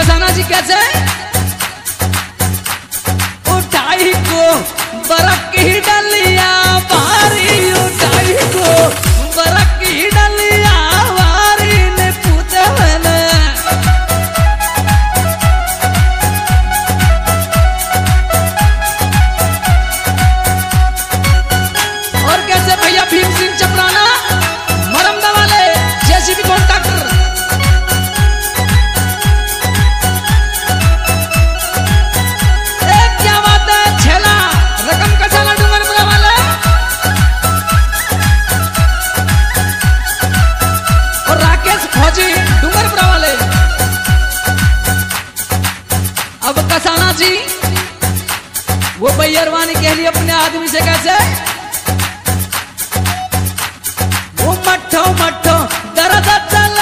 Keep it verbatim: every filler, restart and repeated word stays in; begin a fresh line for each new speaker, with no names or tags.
कसाना जी कैसे उठाई को बरक की डलिया बारी उठाई को बरक की डलिया बारी ने पूछे मैंने और कैसे भैया भीम सिंह चपराना मरमदा वाले जेसीबी कॉन्ट्रैक्टर डूंगरपुरा वाले। अब कसाना जी वो बैरवानी कह रही अपने आदमी से कैसे वो मट्ठो मट्ठो दर्द चल